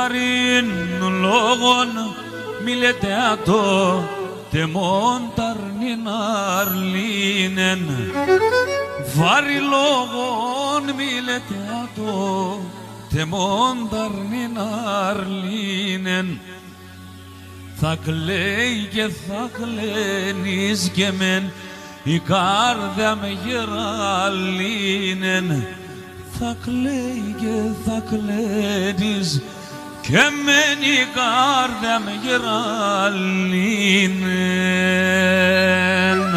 βαρύν λόγων μιλέτε ατό τεμόν ταρνήν αρλίνεν. Βάρη λόγων μιλέτε ατό τεμόν ταρνήν αρλίνεν. Θα κλαίει και θα κλαίνεις και μεν η κάρδια με γεραλίνεν. Θα κλαίει και θα κλαίνεις και μεν η κάρδια με γεραλίνεν.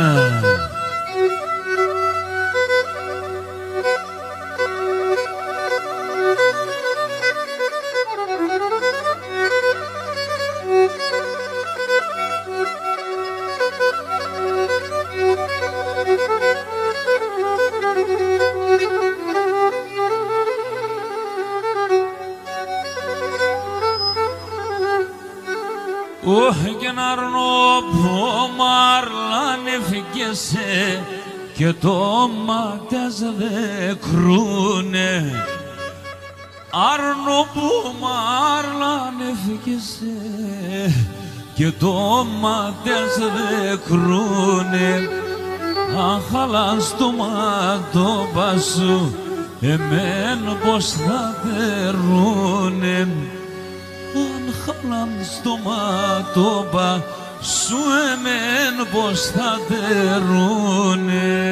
Και να αρνώ που μάρλαν έφυγεσαι και το μάτιας δε κρούνε. Αρνώ που μάρλαν έφυγεσαι και το μάτιας δε κρούνε. Αν χαλάν στο μάτωπα σου εμέν πως θα δερούνε. Αν χαλάν στο μάτωπα σου εμέν πως θα δερούνε.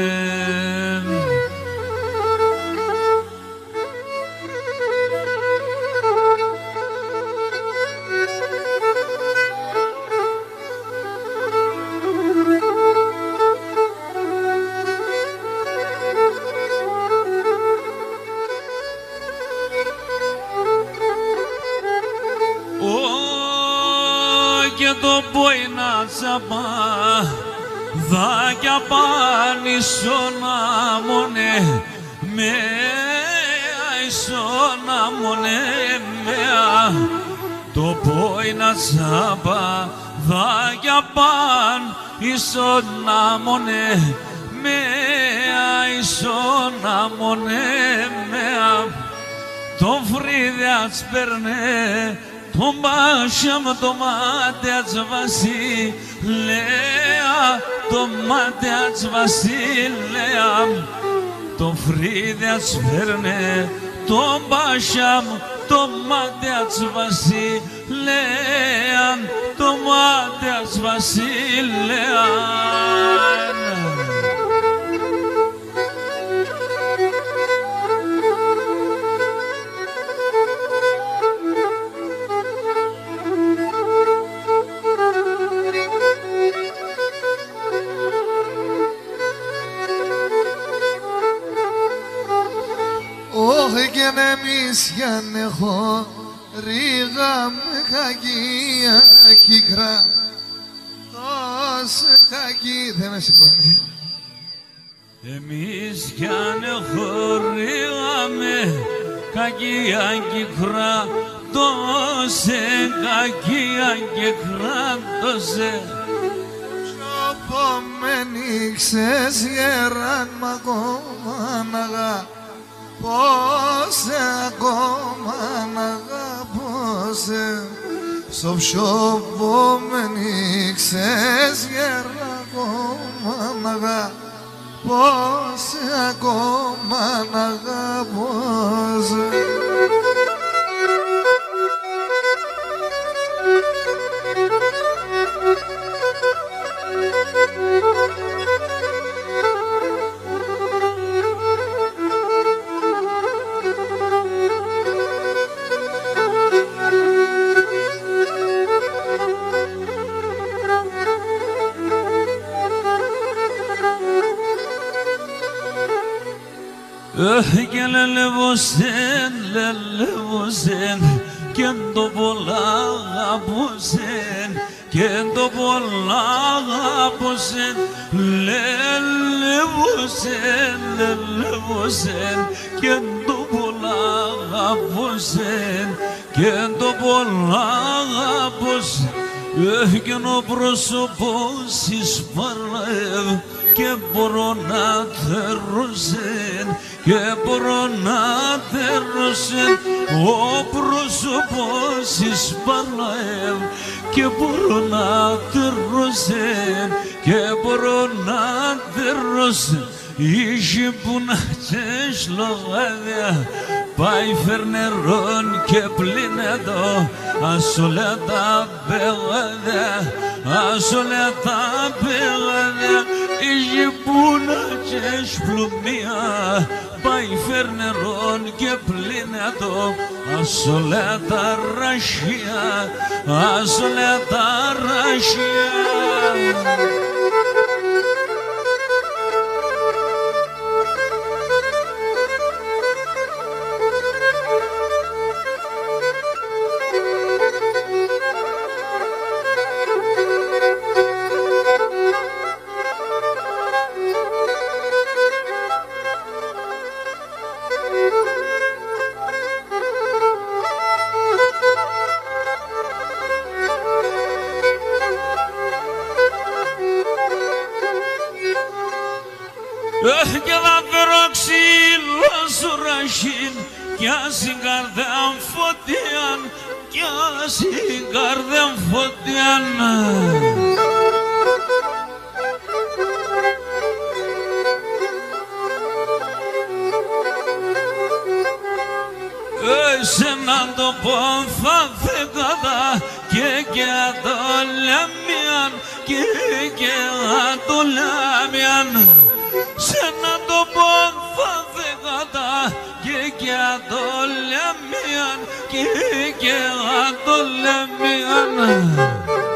Και το πόινα τσαπά δάκια πάνει σώνα μονέ με αισώνα μονέ μεα. Το πόινα τσαπά δάκια πάνει σώνα μονέ με αισώνα μονέ μεα. Το φρύδιας περνέ τον Πάσιαμ το μάτιας βασιλέα, το μάτιας βασιλέα. Το φρύδιας φέρνε τον Πάσιαμ το μάτιας βασιλέα, το μάτιας βασιλέα. Όχι και με μισιάν έχω ρίγα με χαγία κύκρα. Τόσε χαγί δεν με σηκώνει. Εμείς κι αν έχω ρίγα με χαγία κύκρα. Τόσε χαγία κύκρα τόσε. Σιωπό με νίξες γεράν μ' ακόμα να αγαπώ. Πώς ακόμα να αγαπώ. Στο σιωπό με νίξες γερά ακόμα να αγαπώ. Ακόμα να αγαπώ. Και λελεβωσεν και το πολλά αγαπωσεν και το πολλά αγαπωσεν. Λελεβωσεν και το πολλά αγαπωσεν και το πολλά αγαπωσεν. Και ο πρόσωπος εις παραεύ και μπορώ να θερώσεν, και μπορώ να θερώσεν ο πρόσωπος εις Παναεύ, και μπορώ να θερώσεν, και μπορώ να θερώσεν είχε που να τσες λογάδια πάει φερνερών και πλύνετο ας όλα τα πεγάδια, ας όλα τα πεγάδια είχε που να τσες πλουμία πάει φερνερών και πλύνετο ας όλα τα ρασιά, ας όλα τα ρασιά. Και θα φέρω ξύλο σου ραχήν κι ας η καρδιά φωτιάν, κι ας η καρδιά φωτιάν. Εσέναν το πόν θα φεγαδά και το λέμιαν, και το λέμιαν. Σε να το πόν θα φεγαδά και το λέμιαν, και το λέμιαν.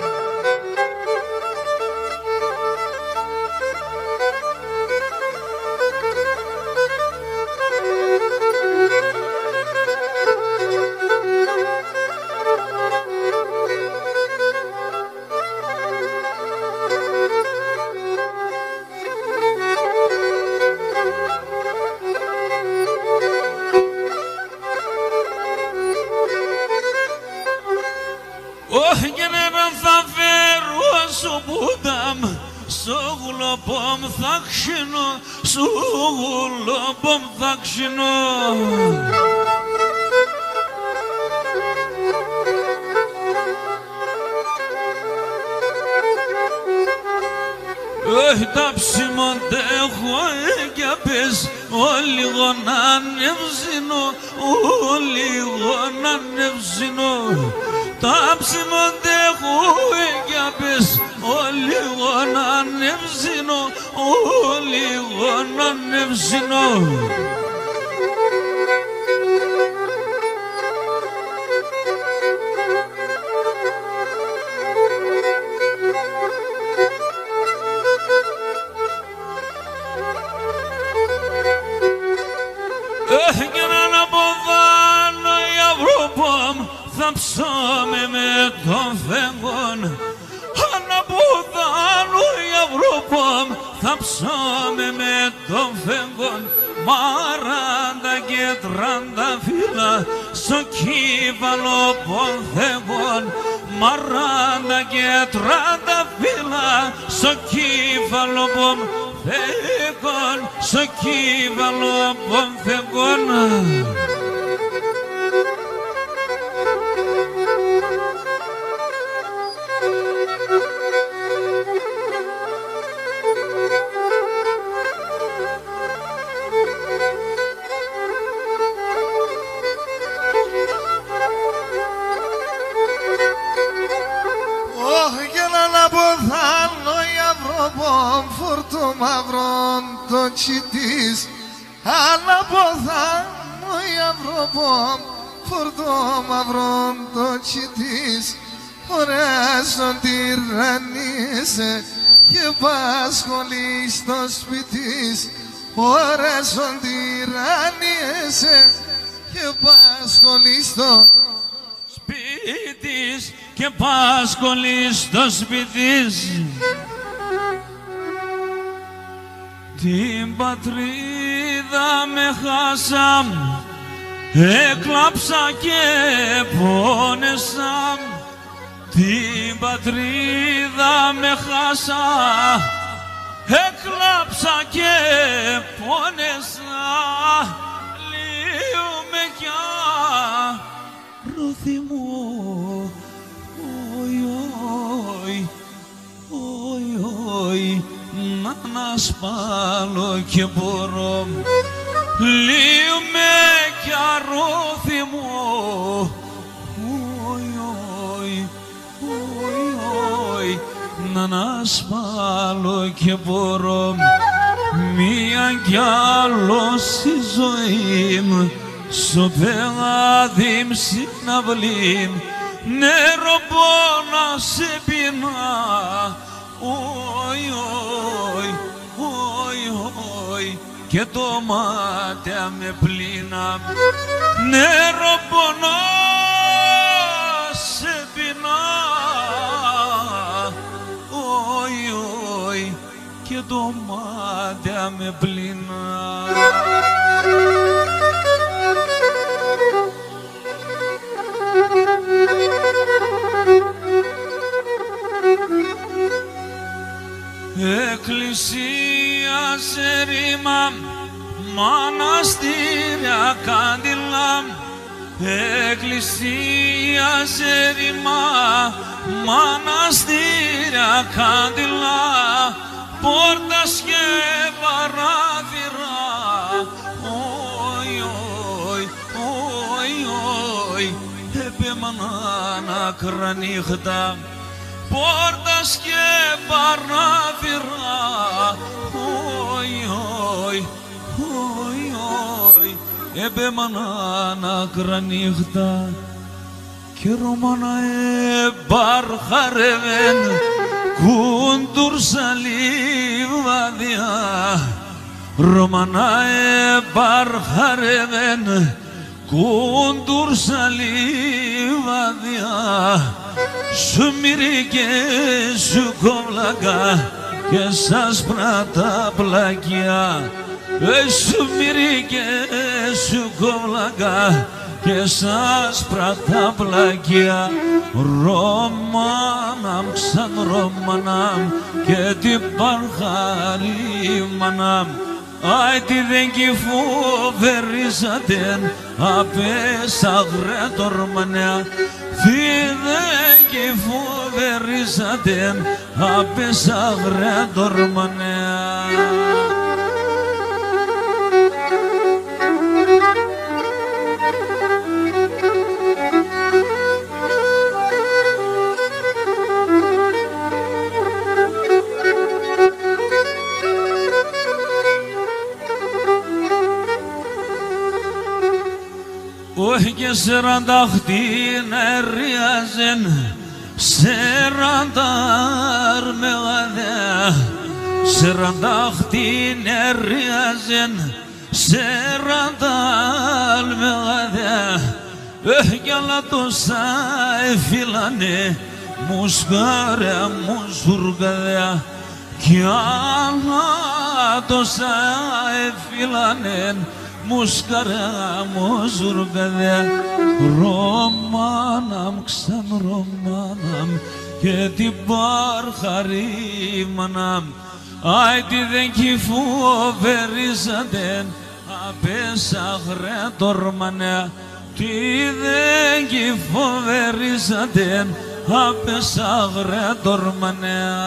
Όχι γενέραν θα φέρω σου πουτάμ, στο γουλοπόμ θα ξυνώ, στο γουλοπόμ θα ξυνώ. Τα ψημόνται έχω έγκιαπες, λίγο να ανεβζίνω, λίγο να ανεβζίνω. Τα ψημόνται έχω έγκιαπες, λίγο να ανεβζίνω, λίγο να ανεβζίνω. Και να αποδάνω η Αυρωπόμ θα ψώμε με τον φεγγόν. Αν αποδάνω η Αυρωπόμ θα ψώμε με τον φεγγόν. 40 και 30 φύλλα στο κύβαλο πονθεγόν. 40 και 30 φύλλα στο κύβαλο πονθεγόν, στο κύβαλο πονθεγόν. Φορτώ μαυρόν το τσιτής, αναποδάνω η Αυρωπόμ. Φορτώ μαυρόν το τσιτής, ωραίζον τυραννίσαι και πασχολείς στο σπιτής. Ωραίζον τυραννίσαι και πασχολείς στο σπιτής, και πασχολείς στο σπιτής. Την πατρίδα με χάσαμ, έκλαψα και πόνεσα. Την πατρίδα με χάσα, έκλαψα να σπάλω και μπορώ λίγο με κι αρρώθυμο να σπάλω και μπορώ μία κι άλλο στη ζωή μου στο πεγάδι μ' συναυλή νερό να σε πεινά και το μάτια με πλήνα νερό να σε πεινά και το μάτια με πλήνα. Εκκλησία σε ρήμα, μοναστήρια κάντιλα. Εκκλησία σε ρήμα, μοναστήρια κάντιλα. Πόρτας και παράθυρα, επέμαναν άκρα νύχτα. Πόρτας και παράθυρα, επέμαναν άκρα νύχτα. Και Ρωμάνα επαρχαρεύεν κουντούρσα λιβάδια. Ρωμάνα επαρχαρεύεν κουντούρσα λιβάδια. Σου μυρίκε σου κόβλακα και σας πράτα πλακιά. Σου μυρίκε σου κόβλακα και σας πράτα πλακιά. Ρωμάναμ ξαν Ρωμάναμ και την παρχαρίμαναμ. Άι τι δεν κυφοβερίζατε απέσα γρε το Ρωμανέα. Τι δεν κυφοβερίζατε απέσα γρε το Ρωμανέα. Όχι και 40 χτινεριάζεν, 40 αρμεγαδέα. 40 χτινεριάζεν, 40 αρμεγαδέα. Κι άλλα τόσα εφύλανε, μουσκάρια μουζουργαδέα. Κι άλλα τόσα εφύλανε, μουσκαρά μου ζουργαδέα. Ρωμάναμ ξαν Ρωμάναμ και την παρχαρίμαναμ. Άι τι δεν κυφοβερίζατε απέσα γρε το Ρωμανέα. Τι δεν κυφοβερίζατε απέσα γρε το Ρωμανέα.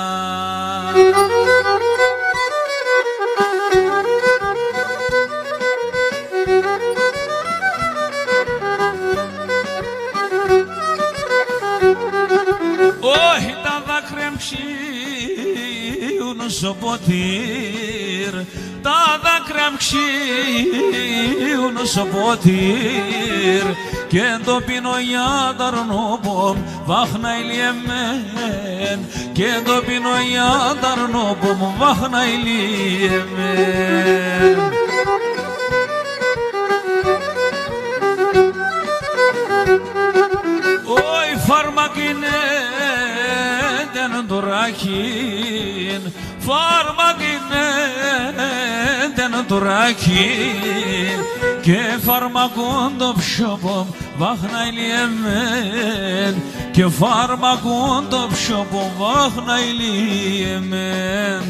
Όχι τα δάκρυα μξίουν στο ποτήρ, τα δάκρυα μξίουν στο ποτήρ και το πίνω για τα ρνόπομ βάχνα ηλιεμέν και το πίνω για τα ρνόπομ βάχνα ηλιεμέν. Όχι φάρμακινε τουράκιν, φάρμακινε δεν τουράκιν και φάρμακον το ψωπομ βάχνα ηλιεμέν και φάρμακον το ψωπομ βάχνα ηλιεμέν.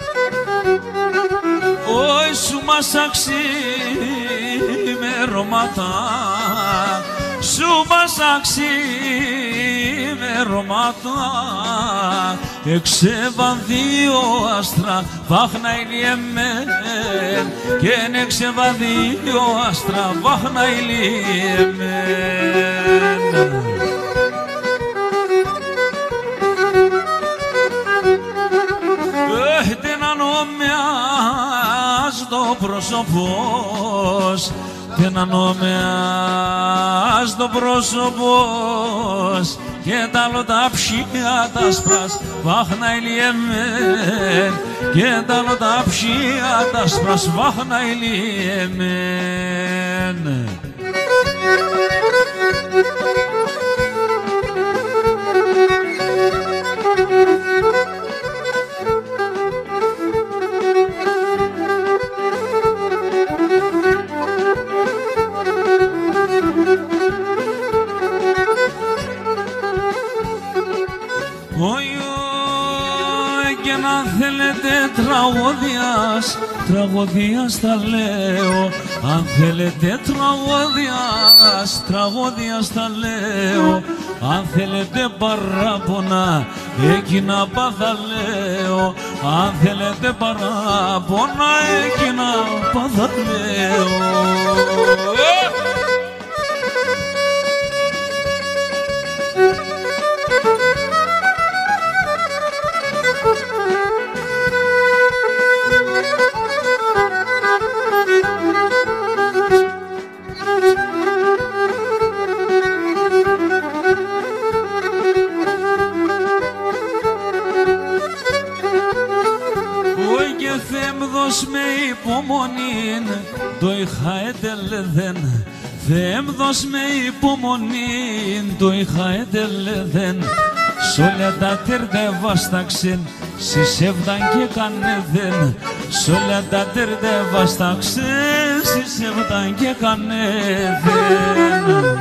Μας αξίμερωμα ξημερώματα σου πάσα ξημερώματα εξέβαν δύο άστρα βάχνα ηλιεμέν και εξέβαν δύο άστρα βάχνα ηλιεμέν. Δεν ανομιάς το πρόσωπος, δεν ανομιάς το πρόσωπος και τα άλλο τα ψία τα σπράς βάχνα ηλιεμέν και τα άλλο τα ψία τα σπράς βάχνα ηλιεμέν. Και να θέλετε τραγωδίας τα λέω. Αν θέλετε τραγωδίας τα λέω. Αν θέλετε παράπονα εκείνα πάθα λέω. Αν θέλετε παράπονα εκείνα πάθα λέω. Δώσ' με υπομονήν, το είχα ετελεδέν. Θεέμ δώσ' με υπομονήν, το είχα ετελεδέν. Σ' όλα τα τέρτε βάσταξεν, συσέβδαν και κανέδεν. Σ' όλα τα τέρτε βάσταξεν, συσέβδαν και κανέδεν.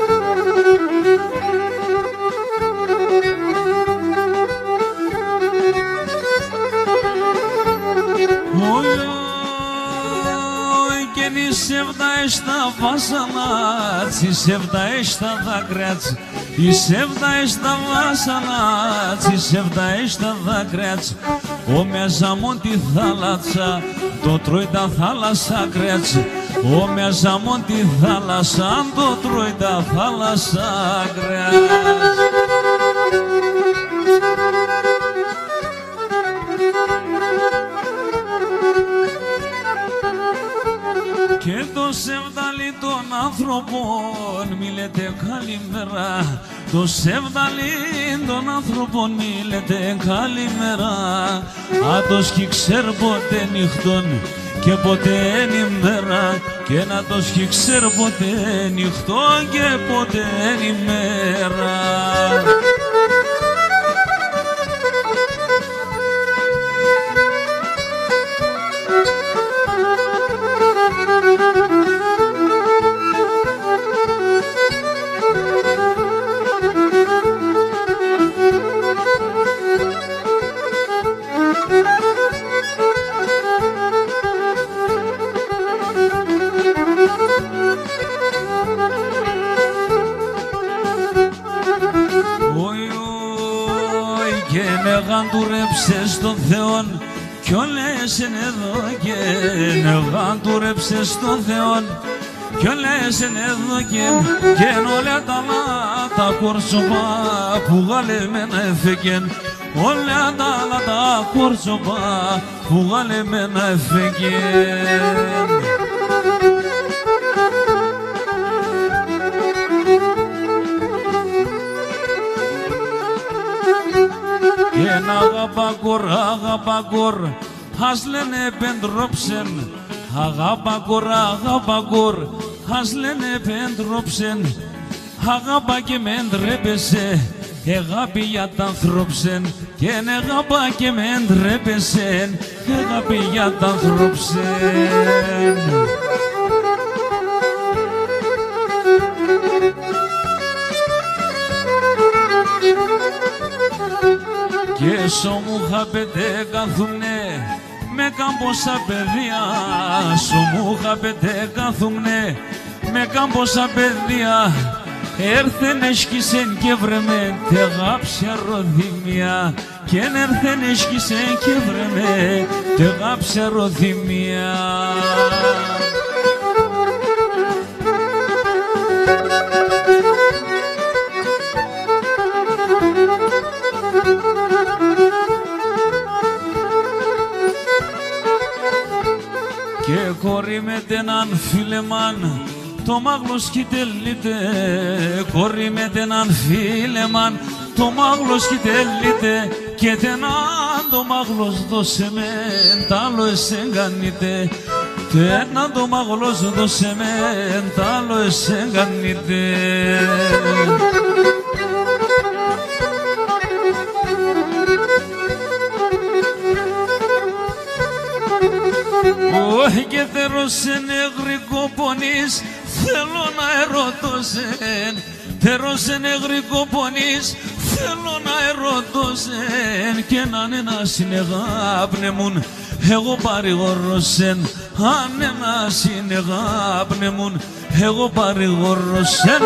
Η σέβδα βάσανα, η σέβδα στα δάκρυα, η σέβδα στα βάσανα, η σέβδα στα δάκρυα. Ο μέσα μου τη θάλασσα, το τρώει τα θάλασσα κρέας. Ο μέσα μου τη θάλασσα, το τρώει τα θάλασσα κρέας. Και το σεβδαλί των άνθρωπων μη λέτε καλημέρα. Το σεβδαλί των άνθρωπων μη λέτε καλημέρα. Άτος κι ξέρ ποτέ νυχτών και ποτέ ημέρα. Και να το κι ξέρ ποτέ νυχτών και ποτέ ημέρα. Γαντουρέψες τον Θεόν κι όλες είναι εδώ και γαντουρέψες τον Θεόν κι όλες είναι εδώ και όλα τα κόρσοπα που γαλεμένα έφεγγεν όλα τα κόρσοπα που γαλεμένα έφεγγεν. Και ένα αγάπακορ, ας λένε πεντρόψεν. Αγάπακορ, ας λένε πεντρόψεν. Αγάπα και με ντρέπεσαι, αγάπη για τα ανθρώπσεν. Και αγάπα και με ντρέπεσαι, αγάπη για τα ανθρώπσεν. Και σω μου χαπετέ καθουμνέ με καμπόσα παιδιά. Σω μου χαπετέ καθουμνέ με κάμποσα παιδιά έρθεν έσκησεν και βρεμε τεγάψια ροδίμια και έρθεν έσκησεν και βρεμε τεγάψια ροδίμια. Και κόρη με τέναν φίλεμαν το μάγλος κοιτελείται, κόρη με τέναν φίλεμαν το μάγλος κοιτελείται και τέναν το μάγλος δώσε με τ' άλλο εσέν κάνετε, τέναν το μάγλος δώσε με τ' άλλο εσέν κάνετε. Όχι και θερώσεν εγρικό πονείς, θέλω να ερωτώσεν. Θερώσεν εγρικό πονείς, θέλω να ερωτώσεν. Και να είναι να συνεγάπνεμουν, εγώ παρηγορώσεν. Αν ένα συνεγάπνεμουν, εγώ παρηγορώσεν.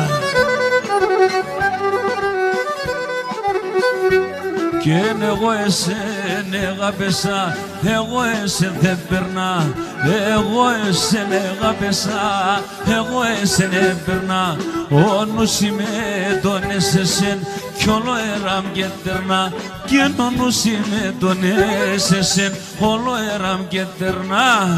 Και εγώ εσέν αγάπησα, εγώ εσέν δεν περνά. Εγώ εσέν αγάπησα, εγώ εσέν δεν περνά. Ο νους είμαι τον εσέν κι όλο έραμ και τερνά. Και ο νους είμαι τον εσέν όλο έραμ και τερνά.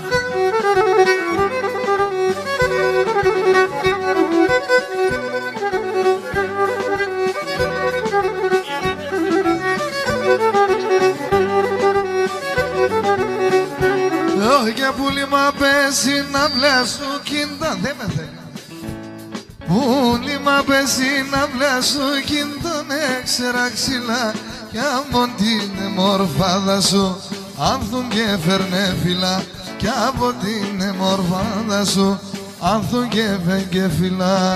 Και πουλήμα πέσει να βλάσου κίντα, δεν με θέλει. Πουλήμα πέσει να βλάσου κίντα, έξερα ξύλα κι από την μορφάδα σου άνθουν και φέρνε φύλλα, κι από την μορφάδα σου άνθουν και φέρνε φύλλα.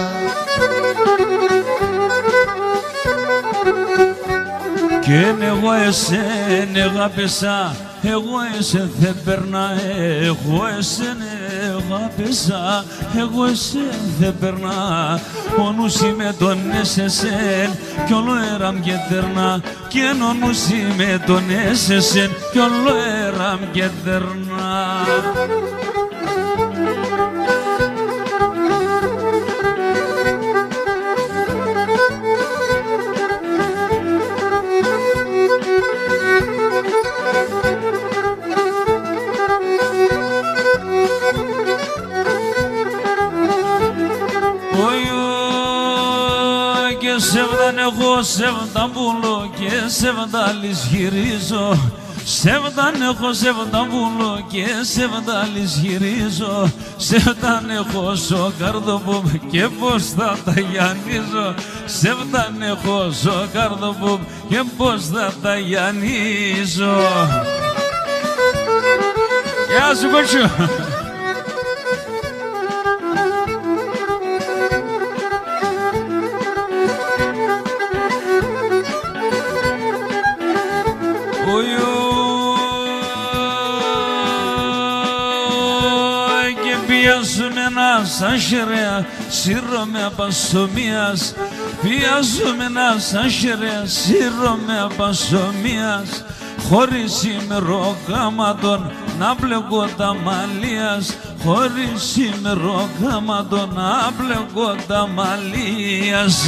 Και εγώ εσέν αγάπησα, εγώ εσέν δεν περνά. Εγώ εσέν αγάπησα, εγώ εσέν δεν περνά. Ο νους είμαι τον εσέν κι όλο έραμ και τερνά. Και ο νους είμαι τον εσέν κι όλο έραμ και τερνά. Σεβδαν εγώ σεβδαν πουλώ και σεβδαλής γυρίζω. Σεβδαν έχω σεβδαν πουλώ και σεβδαλής γυρίζω. Σεβδαν έχω στο καρδοπούμ και πως θα τα γιανίζω. Σεβδαν έχω στο καρδοπούμ και πως θα τα γιανίζω. Γεια σου κότσου. Σαν χερέα σύρωμαι απασομίας. Πιάζομαι να σαν χερέα σύρωμαι απασομίας. Χωρίς ημεροκάματον να μπλεκώ τα μαλλίας. Χωρίς ημεροκάματον να μπλεκώ τα μαλλίας.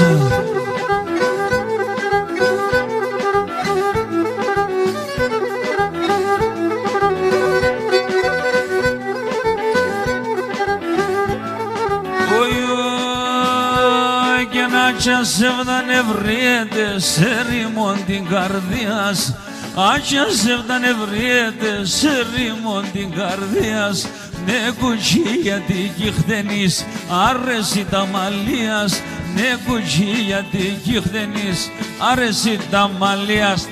Άτια σεβδαν ευριέται σε ρήμον την καρδίας. Άτια σεβδαν ευριέται σε ρήμον την καρδίας. Ναι κουτσί γιατί κι χτενείς άρεση τα μαλλίας. Ναι κουτσί γιατί κι χτενείς άρεση τα μαλλίας.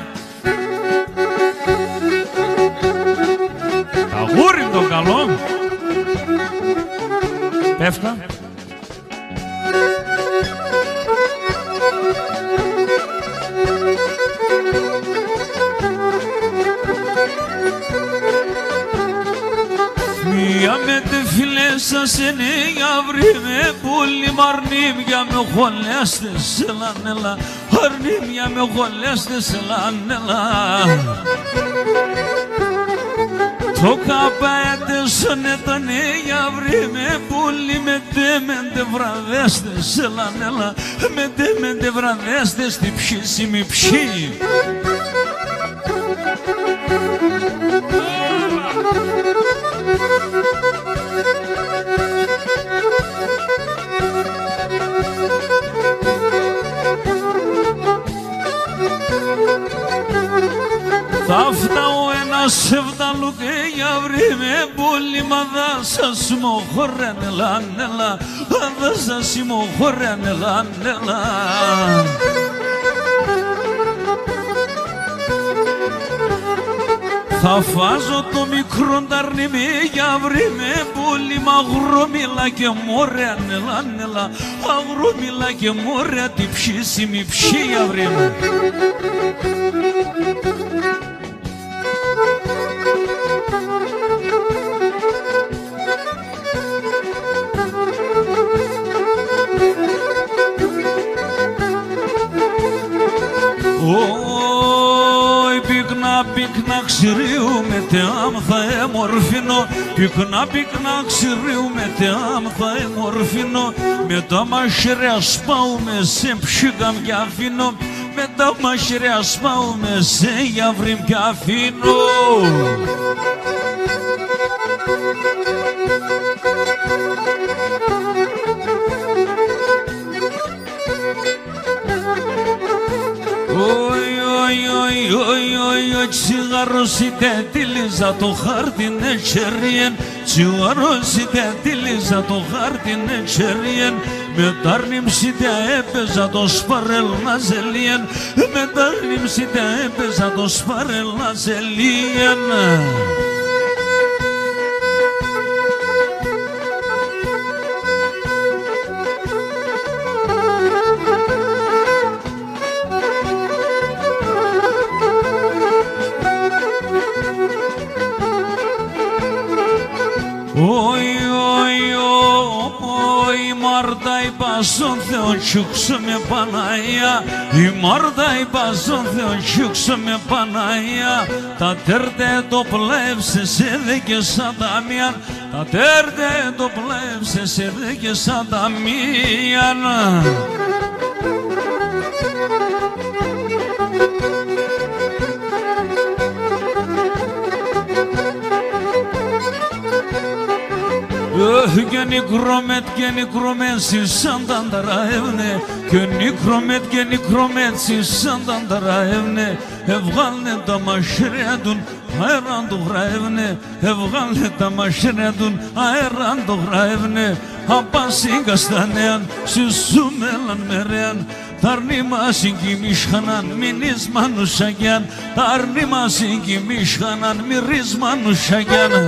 Αγούρι το καλό. Πέφτα. Μία με τε φίλε μέσα είναι αύρη με πουλί μαρνίμια με χολέστες ελανέλα, αρνίμια με χολέστες ελανέλα. Το καπαέτεσον ήταν αύρη με πουλί με τέμεντε βραδέστες ελανέλα, με τέμεντε βραδέστες τη ψήσιμη ψή. Θα φτάω ένα σεβδαλού και για βρει με πολύ μα θα σας συμμοχωρένε λανέλα, θα σας συμμοχωρένε λανέλα. Θα φάζω το μικρό ταρνίμι για βρει με πολύ μα αγρόμιλα και μωρέα νελά, αγρόμιλα και μωρέα τη ψήσιμη ψή για βρει με. Πυκνά ξηρίου με τεάμ θα εμορφινώ, πυκνά ξηρίου με τεάμ θα εμορφινώ, με τα μαχαίρια σπάουμε σε ψήκαμ κι αφήνω, με τα μαχαίρια σπάουμε σε γιαυρίμ κι αφήνω. Τσιγαρώσιτε τη λίζα το χάρτιν ετσεριεν, τσιγαρώσιτε τη λίζα το χάρτιν ετσεριεν, με τάρνιμσιτε έπαιζα το σπαρέλ να ζελίεν, με τάρνιμσιτε έπαιζα το σπαρέλ να ζελίεν. Μάρτα είπα στον Θεό τσούξω με Παναία, η Μάρτα είπα στον Θεό τσούξω με Παναία, τα τέρτε το πλεύσε σε δε και σαν τα μίαν, τα τέρτε το πλεύσε σε δε και σαν τα μίαν. Και νικρομέτ σαν τα ανταραεύνε, και νικρομέτ σαν τα ανταραεύνε, εβγάλνε τα μαχαίρια του αέραν το γραεύνε, εβγάλνε τα μαχαίρια του αέραν το γραεύνε, απάσιν καστανέαν σουσούμελαν μερέαν, τα αρνή μας συγκυμίσχαναν μηνείς μανουσαγιάν, τα αρνή μας συγκυμίσχαναν μυρίς μανουσαγιάν.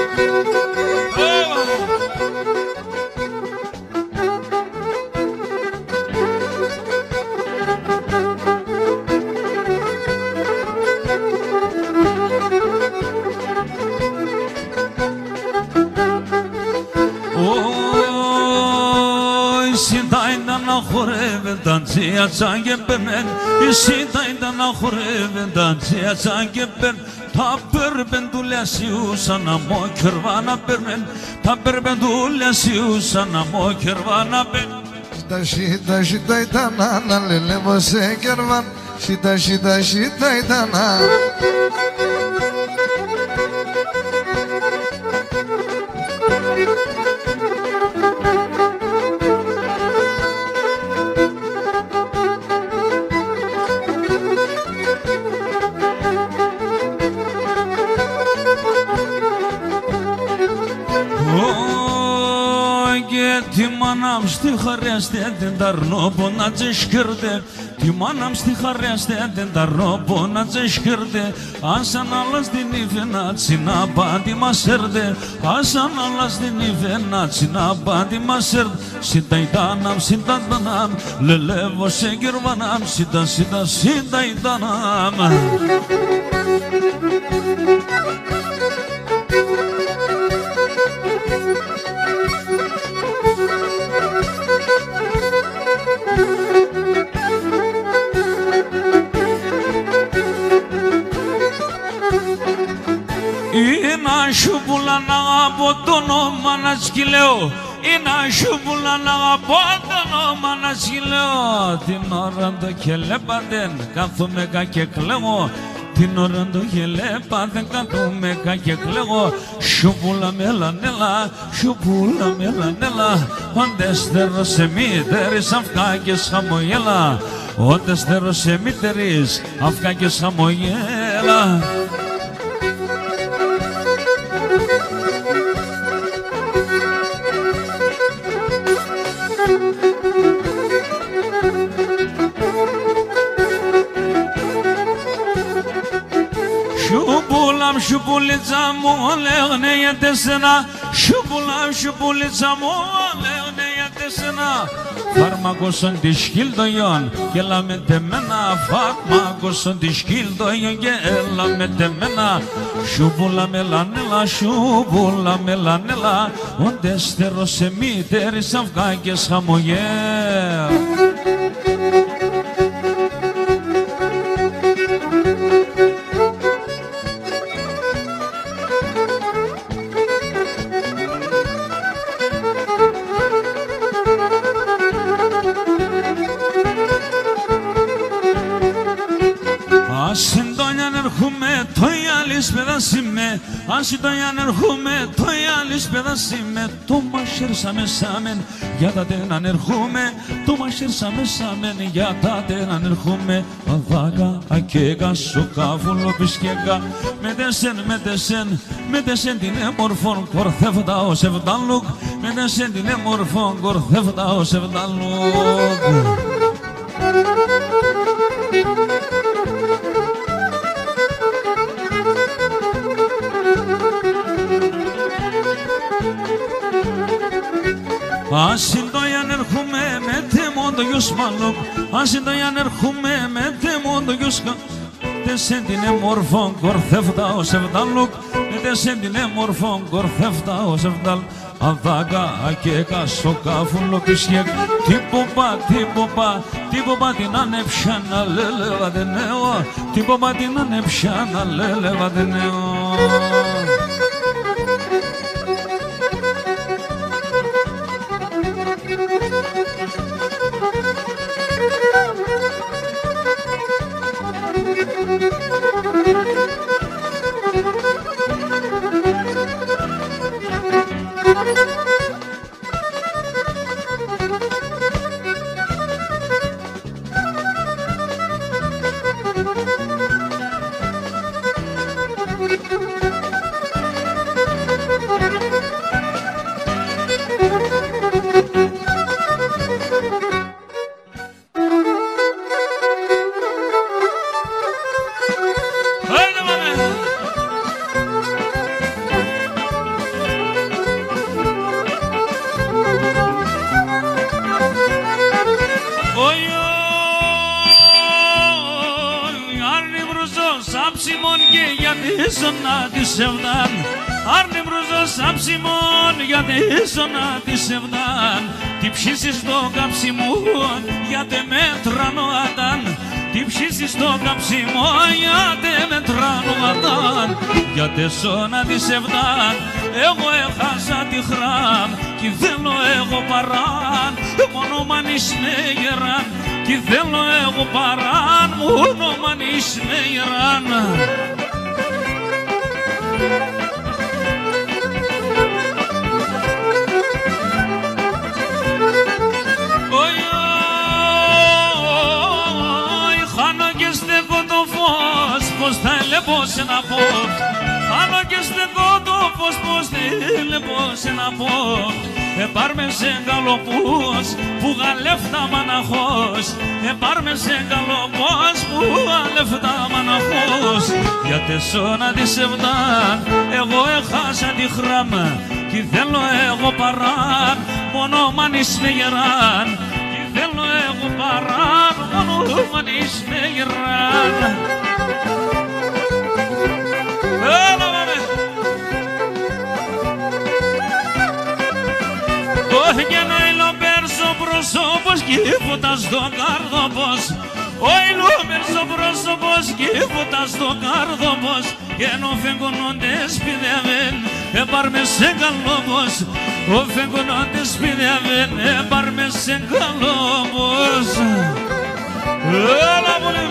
Tanzia Zangepen, Isita Nahoreven, Tanzia Zangepen, Tapper Benduliasius, Anamo Kervana Permen, Tapper Benduliasius, Anamo Kervana Ben. Shita Itana, Lelevo Sekervan, Shita Itana. Τη μάναμ στη χαρέστε την ταρνόπο να τσεσκέρτε, τη μάναμ στη χαρέστε την ταρνόπο να τσεσκέρτε, άσαν άλλας την ήφε να τσιναπάτη μας έρτε, άσαν άλλας την ήφε να τσιναπάτη μας έρτε, συνταϊτάναμ, συνταϊτάναμ, λελεύω σε κερβανάμ, συνταϊτάναμ. πουλά να αγαπώ το όνομα να σκυλέω, είναι σου πουλά να αγαπώ το όνομα να σκυλέω. Την ώρα το χελέπαντεν κάθομαι και κλαίγω, την ώρα το χελέπαντεν κάθομαι και κλαίγω. Σου πουλά μελανέλα, σου πουλά μελανέλα, όντες θέλω σε μήτερης αυκά και χαμογέλα, όντες θέλω σε μήτερης αυκά και χαμογέλα. Şupulitsa muğleğne yetesina, şupulitsa muğleğne yetesina. Farmakosun dişkil doyon, gelame temena, farmakosun dişkil doyon, gelame temena. Şupula melanela, şupula melanela, ondes terosemi teris avgakes hamoyel. Asi doyan erhume, toyalis pedasime, to maşer same samen, ya da denan erhume, to maşer same samen, ya da denan erhume, avaga, akega, sokavulo piskega, medesen dine morfon, korthevda o sevdaluk, medesen dine morfon, korthevda o sevdaluk. Asın doyan erhume me temondo yusmaluk, asın doyan erhume me temondo yuska. Descendine morfon korthevda o sevdaluk, descendine morfon korthevda o sevdal. Avaga akeka sokavulo piskek, tipopa την ανεψάνα λέλεβα δενέω, tipopa την ανεψάνα λέλεβα δενέω. Τι ψήσεις στο καψιμό γιατί με τρανόταν, τι ψήσεις στο καψιμό γιατί με τρανόταν, γιατί σώνα τη σεβδάν εγώ έχασα τη χράμ κι θέλω εγώ παράν μόνο μανείς με γεράν, κι θέλω εγώ παράν μόνο μανείς με γεράν. Πώς θα έλεπω σε να πω, πάνω και στεκώ το φως, πώς θα έλεπω σε να πω. Πάρ' σε καλοπούς που γαλεύτα μαναχός, πάρ' σε καλοπούς που γαλεύτα μαναχός. Για τεσσόνα τη σεβδάν εγώ έχασα τη χράμα, κι θέλω εγώ παράν μόνο μανείς με γεράν, κι θέλω εγώ παράν μόνο μανείς με γεράν. Το γεννάει λομπέρσο πρόσωπος κι φωτάς στον καρδόπος, ο ηλούμενος ο πρόσωπος κύβουτα στο καρδόπος και ενώ φεγγονόντες πηδεύεν έπαρμε σε καλόπος ο φεγγονόντες πηδεύεν έπαρμε σε καλόπος. Έλα πολύ.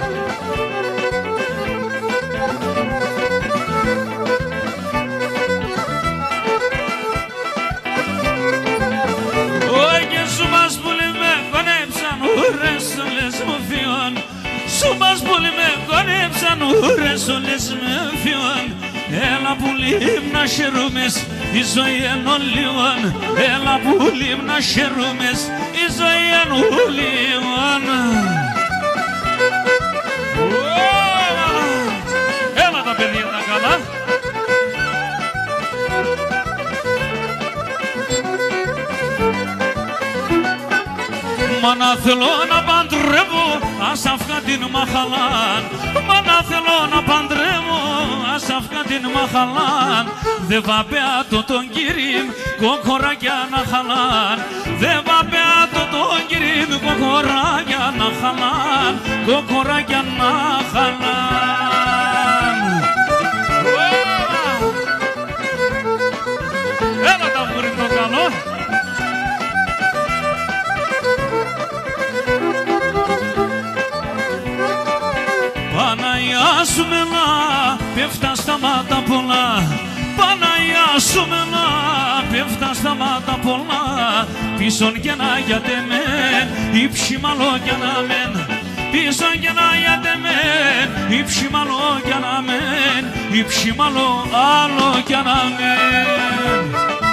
Σου μας πολύ με κονέψαν ούρες όλες μου φιών. Σου μας πολύ με κονέψαν ούρες όλες με φιών. Έλα πολύ να χαιρούμες, η ζωή εν ολίγων. Έλα πολύ να χαιρούμες, η ζωή εν ολίγων. Έλα τα παιδιά τα καλά. Μάνα θέλω να παντρεύω, ας αυγά την μαχαλάν. Μάνα θέλω να παντρεύω, ας αυγά την μαχαλάν. Δε βαπέα το τον κύριμ, κοκοράκια να χαλάν. Δε βαπέα το τον κύριμ, κοκοράκια να χαλάν. Κοκοράκια να χαλάν. Έλα τα βουρή το καλό. Παναγιά σου μελά, πέφτα στα μάτα πολλά. Παναγιά σου μελά, πέφτα στα μάτα πολλά. Πίσον και να γιατεμέν, υψημαλό και να μεν. Πίσον και να γιατεμέν, υψημαλό και να μεν. Υψημαλό άλλο και να μεν.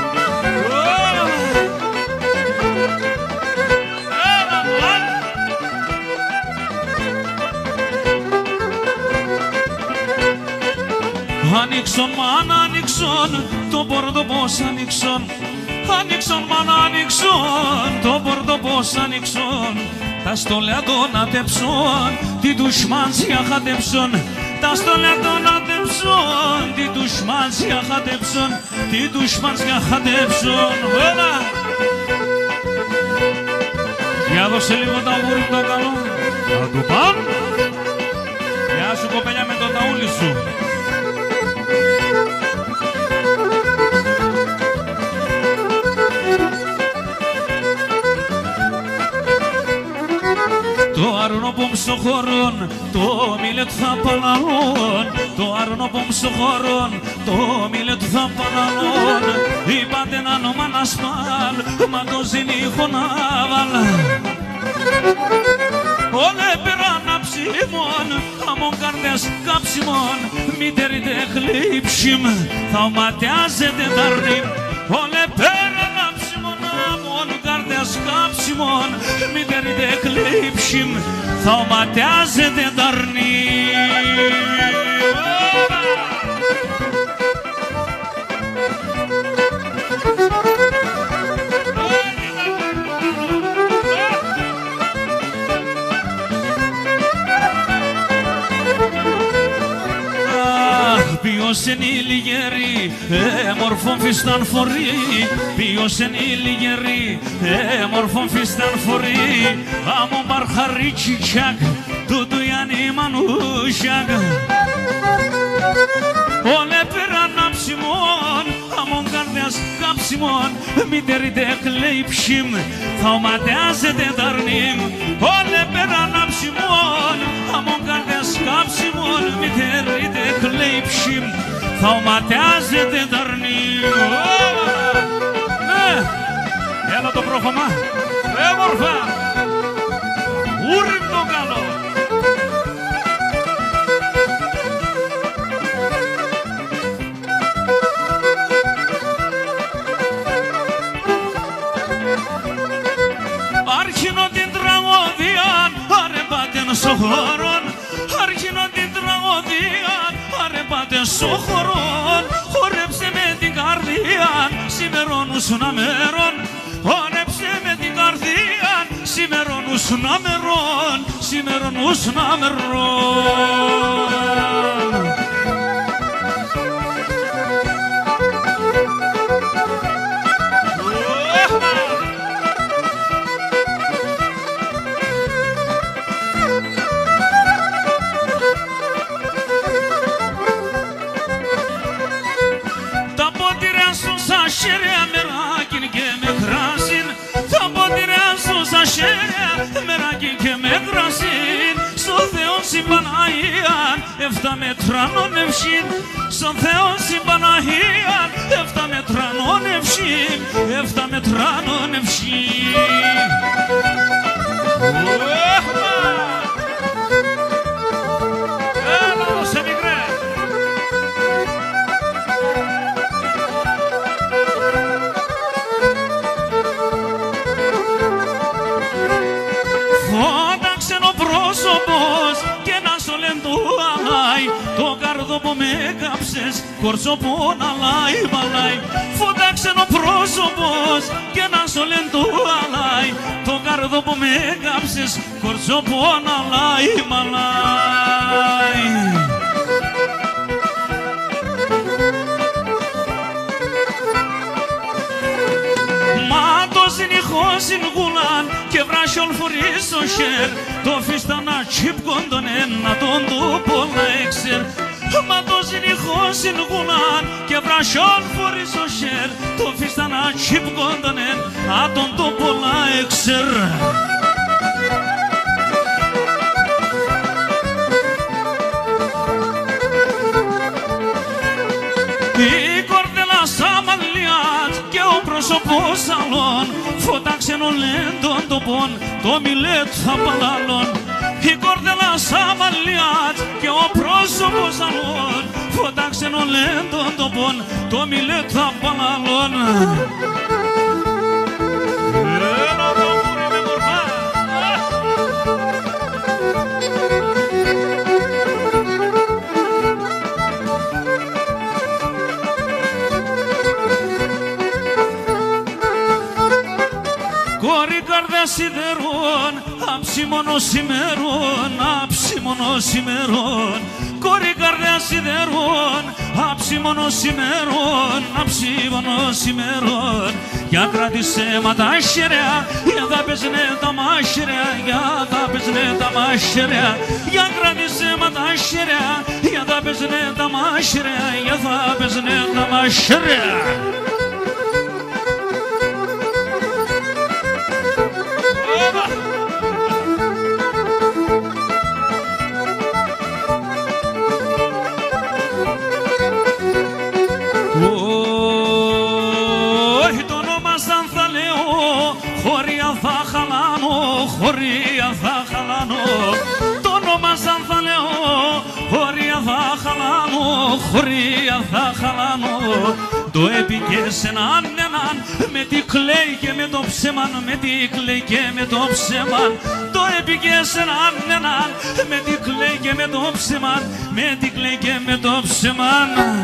Ανοίξον μάνα ανοίξον, το πόρτο πως ανοίξον. Ανοίξον μάνα ανοίξον, το πόρτο πως ανοίξον. Τα στολιά των ατεψών, τι δουσμάνσια χατεψών. Τα στολιά των ατεψών, τι δουσμάνσια χατεψών. Τι δουσμάνσια χατεψών. Έλα! Για δώσε λίγο τα γούρι το καλό. Θα του παν. Γεια σου κοπέλια με το ταούλι σου. Το αρνόπομ στο χωρόν, το μίλετ θα παλαλών. Το αρνόπομ στο χωρόν, το μίλετ θα παλαλών. Είπατε να νόμα να σπάλ, μα το ζηνίχο να βάλ. Όλε πέρα να ψήμον, αμον καρδιάς κάψιμον. Μητερή τε χλήψιμ, θα οματιάζεται ταρνίμ. Όλε πέρα να ψήμον, αμον καρδιάς κάψιμον. Μητερή τε χλήψιμ, θα οματιάζεται ταρνίμ. Ποιος είναι η λιγερή, μορφόν φυσταν φορεί. Ποιος είναι η λιγερή, μορφόν φυσταν φορεί. Αμον παρχαρίτσι τσακ, τούτου Ιάννη μανούσιακ. Όλε πέρα να ψημών, αμον καρδιάς κάψιμον. Μητερή τε κλαίψιμ, θα οματιάζεται ταρνίμ. Όλε πέρα να ψημών, αμον καρδιάς κάψιμον. Μητερή τε κλαίψιμ, θα οματιάζεται ταρνίμ. Έλα το πρόχωμα, μορφά, ούριμ το καλό. Αρχινώ την τραγωδία, άρε πάτε στο χωρόν. Αρχινώ την τραγωδία, άρε πάτε στο χωρόν. Χορέψε με την καρδία, σημερώνουσουν αμέρον. Χορέψε με την καρδία, σημερώνουσουν αμέρον. Σημερώνουσουν αμέρον. χέρια, μεράκι και με κρασί. Στο Θεό συμπαναγίαν, 7 μετράνων ευσύν. Στο Θεό συμπαναγίαν, 7 μετράνων ευσύν. 7 μετράνων ευσύν. Έλα δώσε μικρέ. Φώταξε ο πρόσωπος και να σωλεν του αλάι. Το καρδό που με κάψες, κορσό που αλάι μαλάι. Φώταξε ο πρόσωπος και να σωλεν του αλάι. Το καρδό που με κάψες, κορσό που αλάι μαλάι. Στην γουλάν και βράσιον φορείς το χέρ. Το φίστανα τσίπκον τον ένα τον του πολλά έξερ. Μα το ζηνιχό στην γουλάν και βράσιον φορείς το χέρ. Το φίστανα τσίπκον τον ένα τον του πολλά έξερ. Η κορδέλα σαμαλιάτ και ο πρόσωπος αλλών. Φώταξεν ο λέντον το πον, το μιλέτ θα παλάλων. Η κορδέλα σαμαλιάτ και ο πρόσωπος αλλών. Φώταξεν ο λέντον το πον, το μιλέτ θα παλάλων. Έλα το πουρί με μορφά. Κόρη καρδιά σιδερών, αψίμωνος ημερών, αψίμωνος ημερών. Κόρη καρδιά σιδερών, αψίμωνος ημερών, αψίμωνος ημερών. Για κράτησε μα τα χέρια, για θα πέσνε τα μάχερια, για θα πέσνε τα μάχερια. Για κράτησε μα τα χέρια, για θα πέσνε τα μάχερια, για θα πέσνε τα μάχερια. Όχι το όνομα σαν θα λέω, χωρία θα χαλάνω, χωρία θα χαλάνω. Το όνομα σαν θα λέω, χωρία θα χαλάνω, χωρία θα χαλάνω. Το έπικε σε έναν με τι κλαίει και με το ψέμαν, με τι κλαίει και με το ψέμαν. Το έπικε σε έναν με τι κλαίει και με το ψέμαν, με τι κλαίει και με το ψέμαν.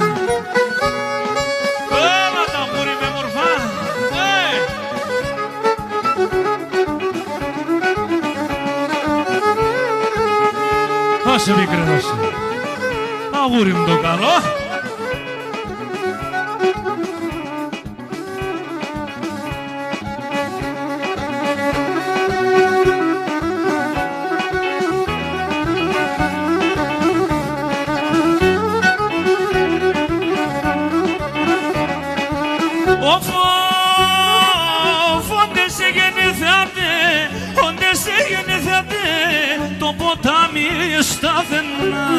Έλα τα πουρί με μορφά. Άσε μικρέ δώσε. Αγούρι μου το καλό. Το ποτάμι στάθεν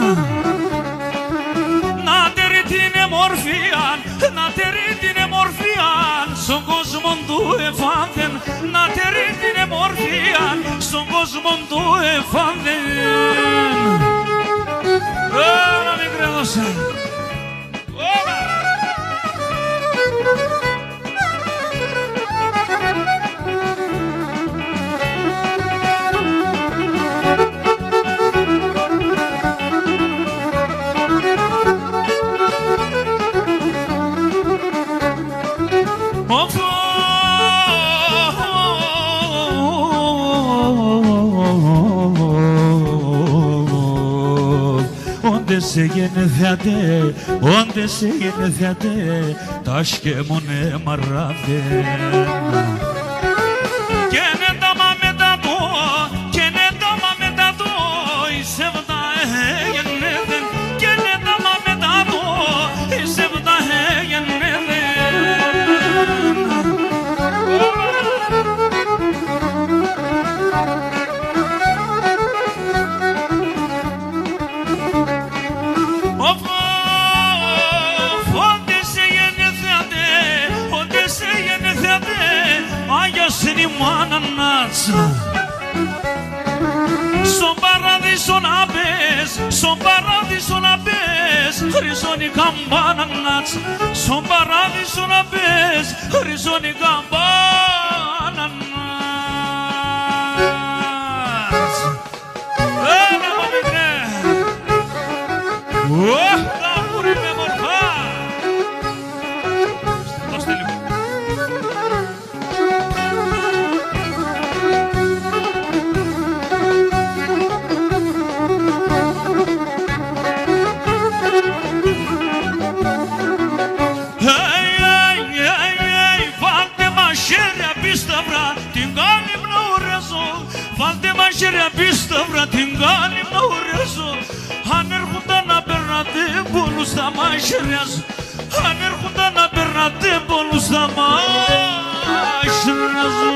να τερεί την εμορφία, να τερεί την εμορφία στον κόσμο του εφάνθεν, να τερεί την εμορφία στον κόσμο του εφάνθεν. Έλα μικρέ δώσε. Όντε σε γενεθιάτε, όντε σε γενεθιάτε, τα σκέμονε μαράδε. Και ναι τα μα μετά το, και ναι τα μα μετά το, η σεβδά γεννέθεν. Και ναι τα μα μετά το, η σεβδά γεννέθεν. μάτσα. Στον παράδεισο να πες, στον παράδεισο να πες, χρυσώνει καμπάνα νάτς. Στον παράδεισο να πες, χρυσώνει καμπάνα νάτς. Έλα μα μικρέ, τα μούρι με μορφά. Δώστε λίγο. Βάλτε μαχαίρια απίστευρα την κάνει να ουρέσω. Αν έρχονταν να περνάτε πολλούς θα μαχαιριάζω. Αν έρχονταν να περνάτε πολλούς θα μαχαιριάζω.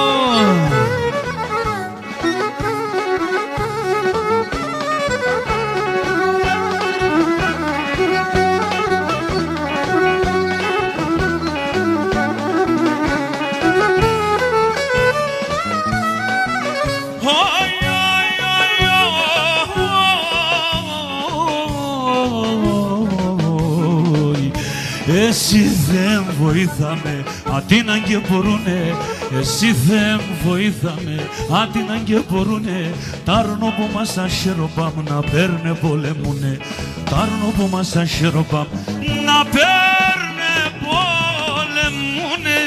Εσύ δεν βοήθαμε, αντί και μπορούνε. Εσύ δεν βοήθαμε, αντί και μπορούνε. Τάρνο που μας αχαιροπάμ να παίρνε πολεμούνε. Τάρνο που μας αχαιροπάμ να παίρνε πολεμούνε.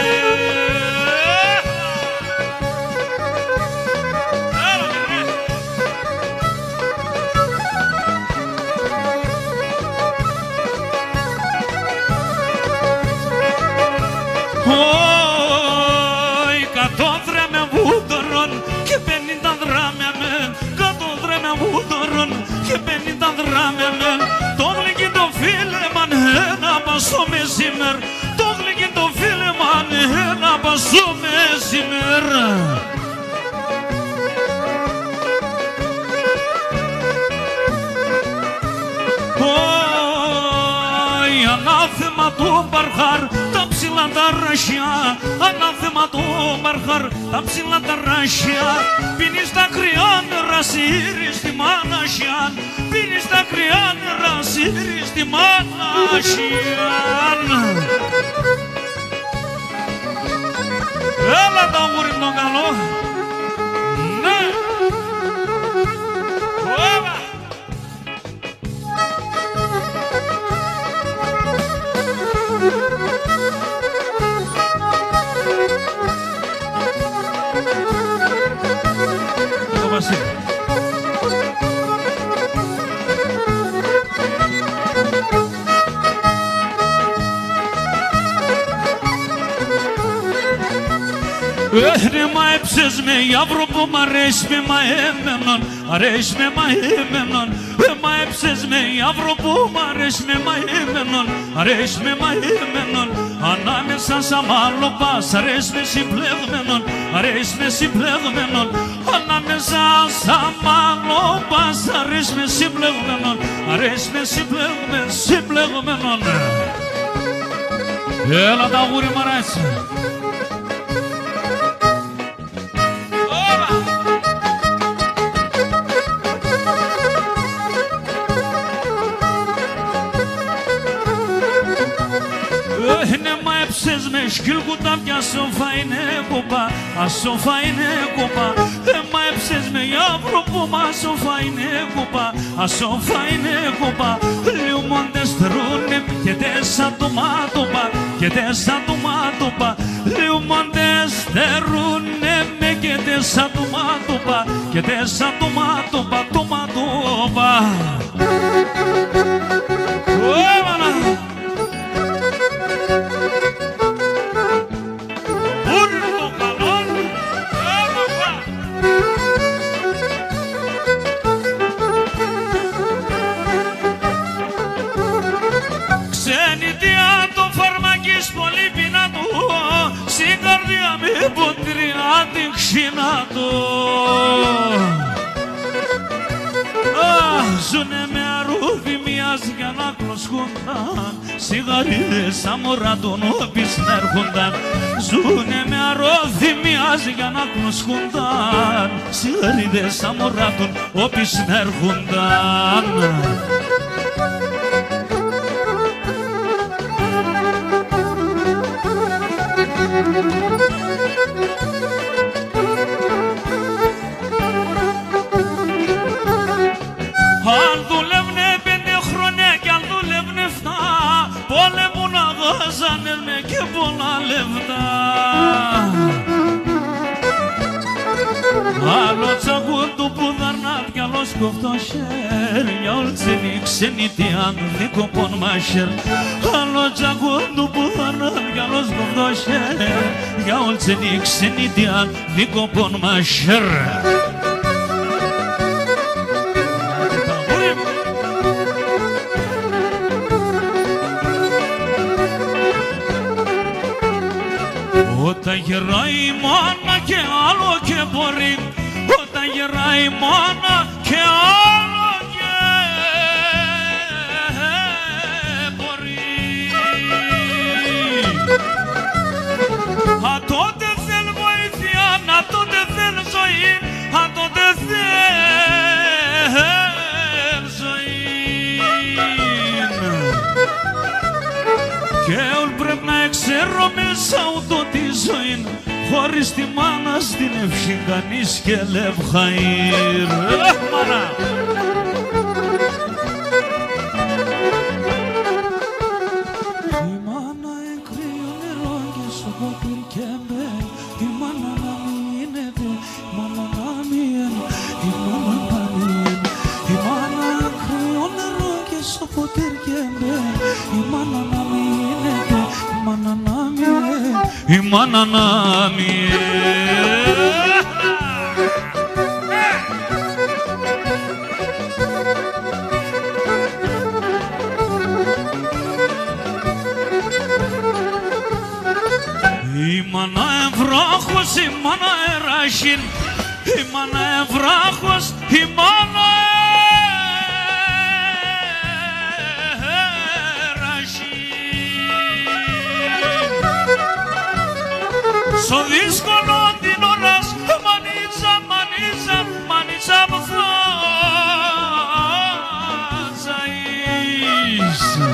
Ωι, 100 δράμε βούτορον και 50 δράμε μεν. 100 δράμε βούτορον και 50 δράμε μεν. Το γλυκί το φίλεμαν ένα πασό μεσημέρ. Το γλυκί το φίλεμαν ένα πασό μεσημέρ. Ωι, ανάθεμα του Μπαρχάρ τα ψηλά τα ρασιά. Ανάθεμα του Μπαρχάρ τα ψηλά τα ρασιά. Πίνεις τα κρυά νερά σύρεις τη Μάνασιαν. Πίνεις τα κρυά νερά σύρεις τη Μάνασιαν. Έλα τα γούρι τον καλό. Ναι. Έλα. Ναι μα έψες με γιαύρο που μ' αρέσει με μα έμενον. Αρέσει με μα έμενον. Μα έψες με γιαύρο που μ' αρέσει με μα έμενον. Αρέσει με μα έμενον. Ανάμεσα σαν μάλλο πας αρέσει με συμπλεγμένον. Αρέσει με συμπλεγμένον. Ανάμεσα σαν μάλλο πας αρέσει με συμπλεγμένον. Αρέσει με συμπλεγμένον. Έλα τα γούρι μ' αρέσει. Ναι μα έψες με σκυλκούτα πια σοφά είναι κοπά. Ασοφά είναι κοπά. Μα έψες με γιαύρο που μα σοφά είναι κοπά. Ασοφά είναι κοπά. Λιουμόντες θρούνε και τέσσα το μάτωπα. Και τέσσα το μάτωπα. Λιουμόντες θρούνε με και τέσσα το μάτωπα. Και τέσσα το μάτωπα. Το μάτωπα. Έβανα. Στην καρδιά με ποτριά την ξυνάτω. Ζουνε με αρούδι μιας για να κλωσκούνταν, σιγαρίδες σαν μωρά των όπις να έρχονταν. Ζουνε με αρρώθυμιας για να κλωσκούνταν, σιγαρίδες σαν μωρά των όπις να έρχονταν. Αν δουλεύνε 5 χρόνια κι αν δουλεύνε 7, πόλεμουν αγάζανε με και πολλά λεφτά. Άλλο τσακούτου που δαρνάτ κι άλλο σκοφτό χέρ, για όλτσενη ξένη τι αν δίκοπον μάχερ. Άλλο τσακούτου που δαρνάτ κι άλλο σκοφτό χέρ, για όλτσενη ξένη τι αν δίκοπον μάχερ. Όταν γεράει η μάνα και άλλο και μπορεί, όταν γεράει η μάνα και άλλο και μπορεί. Αν τότε θέλει βοήθεια, να τότε θέλει ζωή, αν τότε θέλει ζωή. Και όλοι πρέπει να ξέρω μέσα ούτω τη ζωή, χωρίς τη μάνα στην ευχή κανείς και λευχαΐρ. Μάνα! Η μάνα εκρύο νερό και στο ποτήρ και μπε, η μάνα να μείνεται, η μάνα να μείνει, η μάνα να μείνει. Η μάνα εκρύο νερό και στο ποτήρ και μπε, η μάνα να μείνεται, η μάνα να μείνει, η μάνα να μείνει. Η μάνα ευράχος, η μάνα εράχην, η μάνα ευράχος, η μάνα εράχην. Στο δύσκολο την ώρας, μανίτσα, μανίτσα, μανίτσα μου φράτσα είσαι.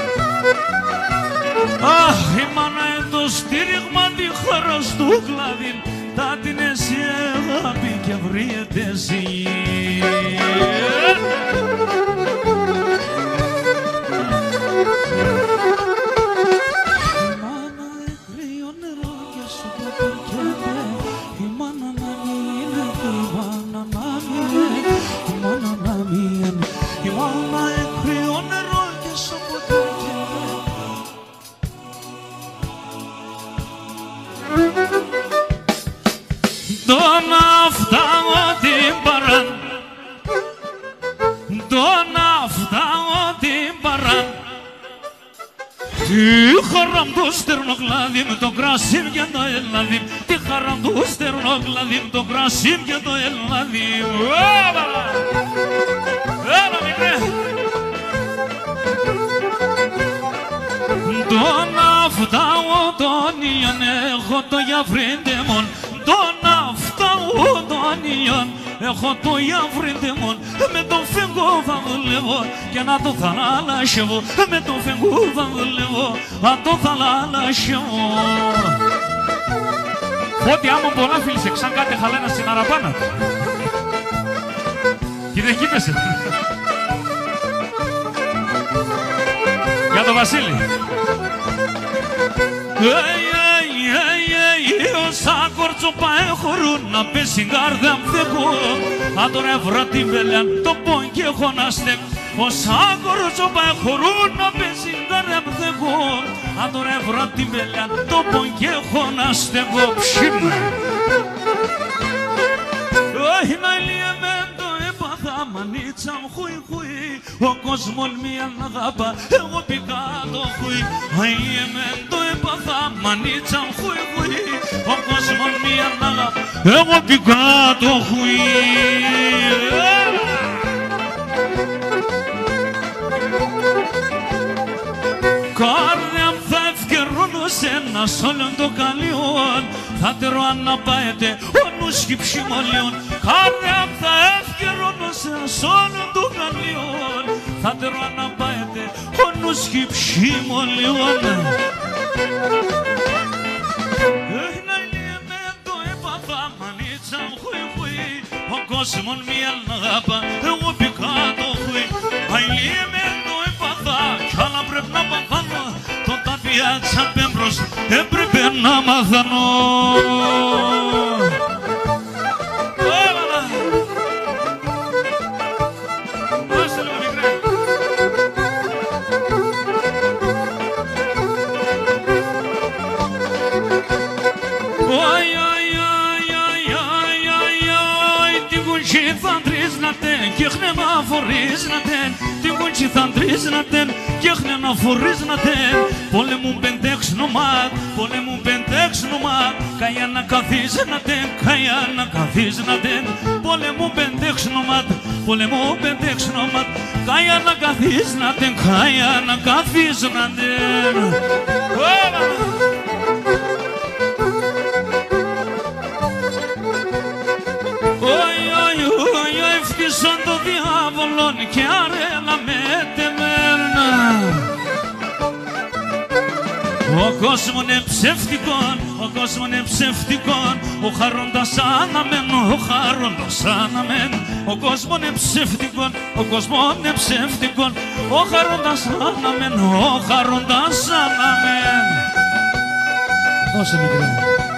Αχ, η μάνα είναι το στήριγμα τη χαρά του κλάδι, τα την εσύ αγάπη και βρίσκεται εσύ. Η μάνα εκρύο νερό και σου ποτήρκεται, η μάνα να μείνεται, η μάνα να μείνεται, η μάνα να μείνεται, η μάνα εκρύο νερό και σου ποτήρκεται. Τον αφτάω την παράν, τον αφτάω την παράν. Τι χαρά μου το στερνοκλάδι με το κρασί και το ελάδι, τι χαρά μου το στερνοκλάδι με το κρασί και το ελάδι. Έλα μικρέ. Τον αφτάω τον ιον έχω το γιαφρίντεμον, τον αφτάω τον ιον έχω το γιαφρίντεμον. Με τον φεγγό θα δουλεύω και να το θαλάσσευω, με τον φεγγό θα δουλεύω, να το θαλάσσευω. Ό,τι άμα πολλά φίλησε, σαν κάτι χαλένα στην αραπάνα. Κύριε κοίπεσε. Για τον Βασίλη. Όσα κορτσοπά χωρούν να πέσει γκάρδα μ' θεκώ, αν τον έβρα την πελέαν το πόν και έχω να στεκ. Όσα κορτσοπά χωρούν να πέσει γκάρδα μ' θεκώ, αν τον έβρα την πελέαν το πόν και έχω να στεκώ. Ψήμα. Όχι να λύεμε το έπαθα μανίτσα μου χουι χουι, ο κόσμος μία αγαπά, εγώ πήκα το χουι. Λύεμε το έπαθα μανίτσα μου χουι χουι, ο κόσμος μία αγαπά, εγώ πήκα το χουι. ένα όλων το καλιών, θα τερώ αναπάεται ο νους και ψημολιών. Καρδιά θα ευκαιρώνω σε όλων το καλιών, θα τερώ αναπάεται ο νους και ψημολιών. Ο κόσμος μία αγάπα, εγώ πήκα το χουί. Αιλίε με το έπαθα, κι άλλα πρέπει να παθάνω. Τότε πιάτσα πέμπρος, έπρεπε να μαθανώ. Και χνεμα φορίζνατεν, την κούτσι θα ντρίζνατεν, και χνεμα φορίζνατεν. Πόλε μου πεντέξνομα, πόλε μου πεντέξνομα, καία να καθίζνατεν, καία να καθίζνατεν. Πόλε μου πεντέξνομα, πόλε μου πεντέξνομα, καία να καθίζνατεν, καία να καθίζνατεν. Ευτυχισόν το διάβολον και αρέλα μετεμένα. Ο κόσμος είναι ψεύτικον, ο κόσμος είναι ψεύτικον, ο χαρόντας αναμέν, ο χαρόντας αναμέν. Ο κόσμος είναι ψεύτικον, ο κόσμος είναι ψεύτικον, ο χαρόντας αναμέν, ο χαρόντας αναμέν. Δώσε μικρέ.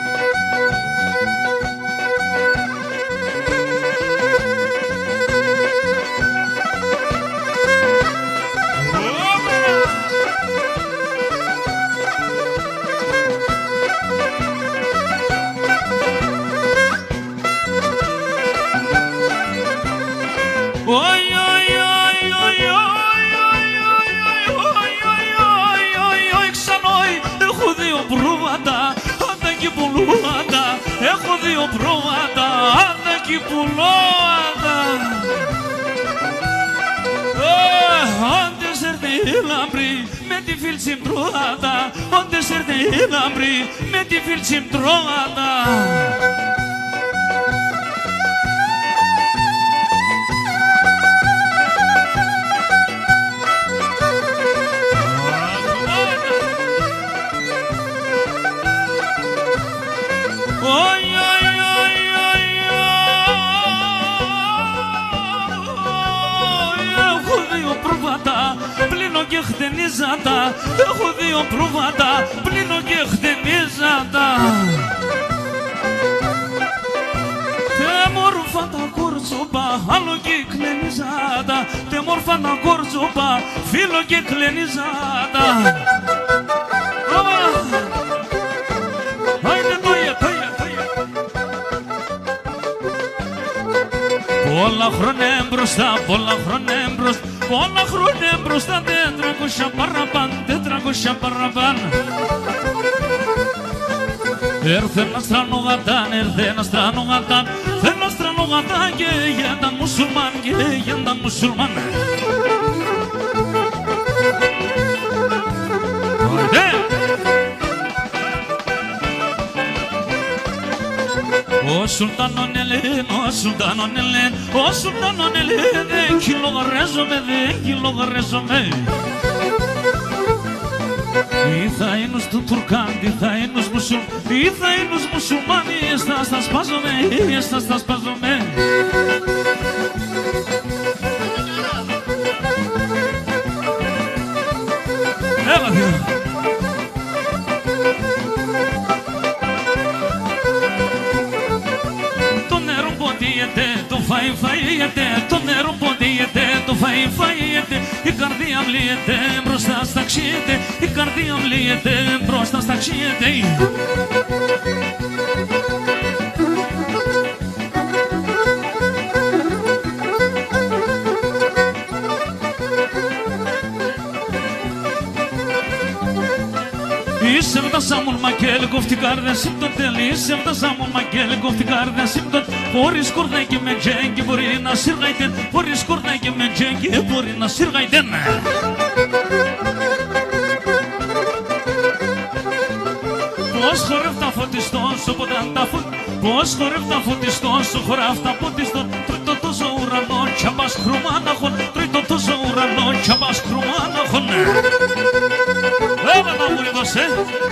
Έχω δύο πρόβατα, άντα κι πουλώατα. Όντες έρθε η λαμπρή με τη φίλση μτρώατα, όντες έρθε η λαμπρή με τη φίλση μτρώατα. Πλύνω και χτενίζατα, έχω δύο πρόβατα, πλύνω και χτενίζατα. Τε μόρφα τα κόρτσοπα, άλλο και κλενίζατα, τε μόρφα τα κόρτσοπα, φίλο και κλενίζατα. Άιντε τόια, τόια, τόια. Πολλά χρόνια μπροστά, πολλά χρόνια μπροστά, πολλά χρόνια μπροστά, 400 παραπάνω, 400 παραπάνω. Έρθε ένα στρανογατάν, έρθε ένα στρανογατάν, ένα στρανογατάν και για τα μουσουλμάν, και για τα μουσουλμάν. Ο Σουλτάνον Ελέν, ο Σουλτάνον Ελέν, ο Σουλτάνον Ελέν, δεν κυλογαρέζομαι, δεν κυλογαρέζομαι. Τι θα είναι του Τουρκάν, τι θα είναι μουσουλμάν, τι θα είναι μουσουλμάνοι, εσάς τα σπάζομαι, εσάς τα σπάζομαι. Έλα δύο. Το φαΐ φαΐεται, το νερό ποντίεται, το φαΐ φαΐεται, η καρδία μλύεται, μπροστά σταξιέται, η καρδία μλύεται, μπροστά σταξιέται. Είσαι φτάσα μου μακέλ, κόφτη κάρδια σύμπτωτε. Είσαι φτάσα μου μακέλ, κόφτη κάρδια σύμπτωτε. Χωρίς κορδά και με τζέγγι μπορεί να σιργαϊτεν. Χωρίς κορδά και με τζέγγι μπορεί να σιργαϊτεν. Πώς χορεύει τα φωτιστό σου ποτέ τα φωτ. Πώς χορεύει τα φωτιστό σου χορεύει τα φωτιστό. Τρίτο τόσο ουρανό τσαμπάς χρουμάναχον. Τρίτο τόσο ουρανό τσαμπάς χρουμάναχον. Έλα να μου δώσε.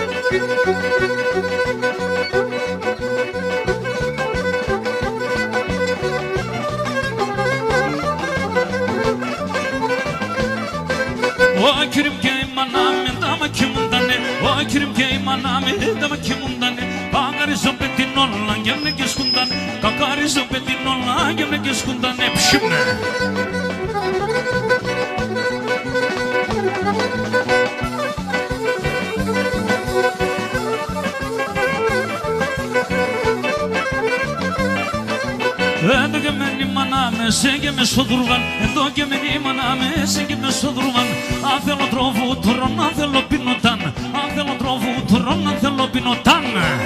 O kirim ke maname dama kimundane O kirim ke maname dama kimundane Kakari sopetin olan gemne keskundan Kakari sopetin olan gemne keskundan Pşimne Εδώ και μένει μανάμε, σε και με σοδρούγαν. Εδώ και μένει μανάμε, σε και με σοδρούγαν. Αν θέλω τρόβου τρών, αν θέλω πινωτάν. Αν θέλω τρόβου τρών, αν θέλω πινωτάν.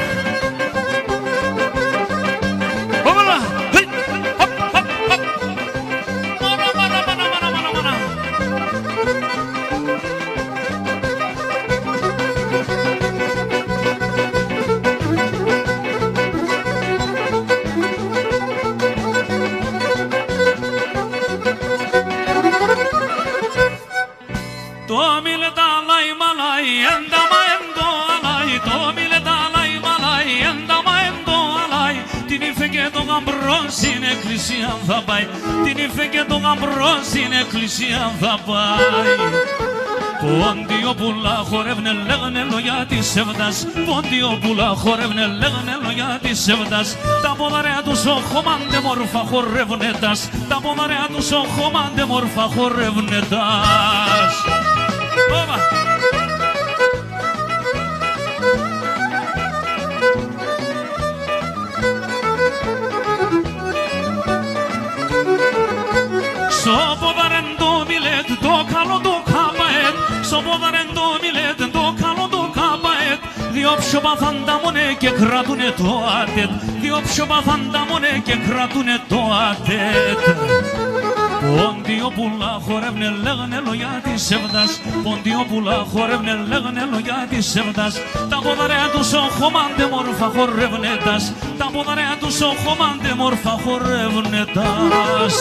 Ωμαλα! Χει! Χαπ! Χαπ! Χαπ! Μανα, μανα, μανα, μανα, μανα, μανα. Στην εκκλησία θα πάει, την Ήφε και το γαμπρό στην εκκλησία θα πάει. Πόντιο πουλά χορεύνε λέγανε λόγια της Εύδας. Πόντιο πουλά χορεύνε λέγανε λόγια της Εύδας. Τα ποδαρέα τους οχωμάντε μόρφα χορεύουνε τας. Τα ποδαρέα τους οχωμάντε μόρφα χορεύουνε τας. Σοποδαρέντο μιλέτ, το καλό το καπαέτ. Σοποδαρέντο μιλέτ, το καλό το καπαέτ. Δύο ψωπαθάντα μονέ και κρατούνε το άτετ. Δύο ψωπαθάντα μονέ και κρατούνε το άτετ. Πόντιο πουλά χορεύνε λέγανε λόγια της Εύδας. Πόντιο πουλά χορεύνε λέγανε λόγια της Εύδας. Τα ποδαρέα τους οχωμάντε μόρφα χορεύουνε τας. Τα ποδαρέα τους οχωμάντε μόρφα χορεύουνε τας.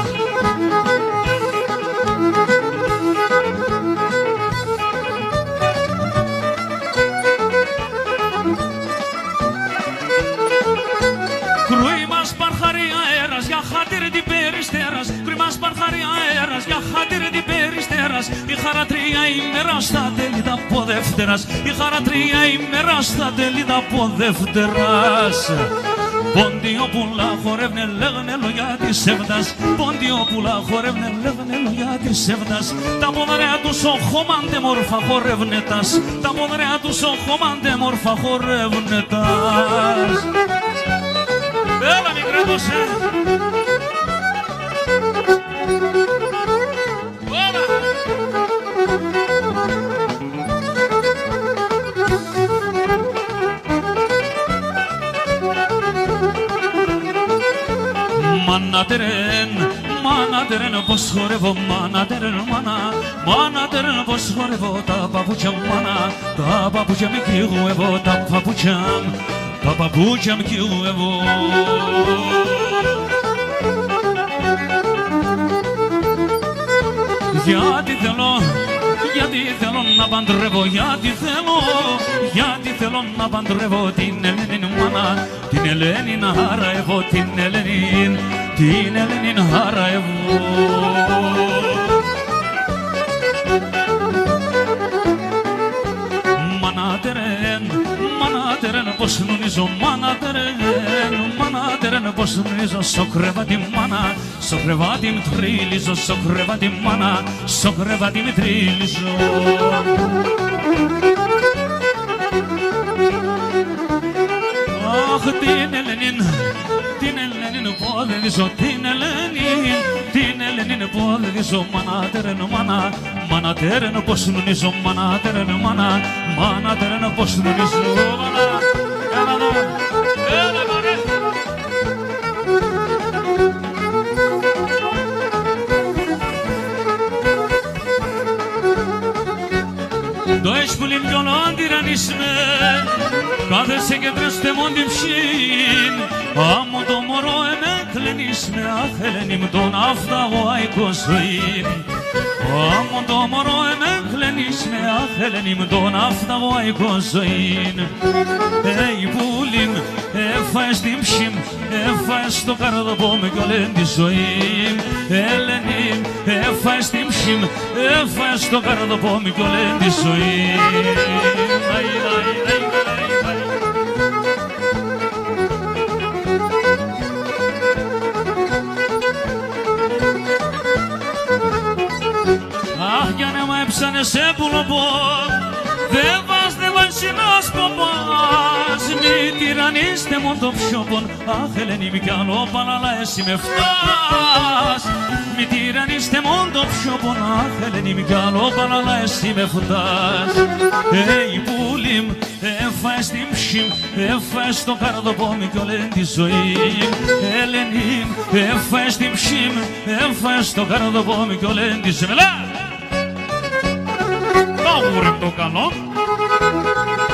Κρούι μας παρχαρεί αέρας για χάτηρ την περιστέρας. Κρούι μας παρχαρεί αέρας για χάτηρ την περιστέρας. Η χαρατρία ημέρα στα τέλη τα από Δευτέρας. Η χαρατρία ημέρα στα τέλη τα από Δευτέρας. Πόντιο πουλά χορεύνε λέγανε λόγια της Εύδας. Πόντιο πουλά χορεύνε λέγανε λόγια της Εύδας. Τα ποδαρέα τους οχωμάντε μόρφα χορεύουνε τας. Τα ποδαρέα τους οχωμάντε μόρφα χορεύουνε τας. Έλα μικρέ δώσε. Μανατέρεν πως χορεύω, μανατέρεν μάνα. Μανατέρεν πως χορεύω τα παπούτσια μου μάνα. Τα παπούτσια με κυγουεύω, τα παπούτσια μου. Τα παπούτσια με κυγουεύω. Γιατί θέλω να παντρεύω, γιατί θέλω να παντρεύω την Ελένη μάνα. Την Ελένη να χαραεύω, την Ελένη να χαραεύω. Μανατέρεν πως νομίζω, μανατέρεν πως νομίζω. Στο κρεβάτι μάνα, στο κρεβάτι μ' τρίλιζω. Στο κρεβάτι μάνα, στο κρεβάτι μ' τρίλιζω. Αχ την Ελένη πόδεδισω, την Ελένη πόδεδισω. Μανατέρεν πως νομίζω, μανατέρεν πως νομίζω. Έλα εδώ, έλα μωρέ. Το έσπουλιν κι όλον τυραννίσμε. Κάθεσαι και τρες θεμόν την ψήν. Άμμο το μωρό κλαίνεις με αχελένη μου τον αφταγό αικό ζωή. Άμμο το μωρό κλαίνεις με αχελένη μου τον αφταγό αικό ζωή. Πούλη μου, έφαες την ψή μου, έφαες το καρδοπό μου κι όλη τη ζωή. Ελένη, έφαες την ψή μου, έφαες το καρδοπό μου κι όλη τη ζωή. Αχ, κι αν αίμα έψανε σε πουλοπών, δεν βάζ συνάς ποπάς. Μη τυραννίστε μου το ψιόπον, αχ, Ελένη μη κι άλλο παλαλά εσύ με φτάς. Μη τυραννίστε μου το ψιόπον, αχ, Ελένη μη κι άλλο παλαλά εσύ με φτάς. Πούλη μου, έφαες την ψή μου, έφαες το καρδοπό μου κι όλη τη ζωή. Ελένη μου, έφαες την ψή μου, έφαες το καρδοπό μου κι όλη τη ζωή. Καούρε το καλό.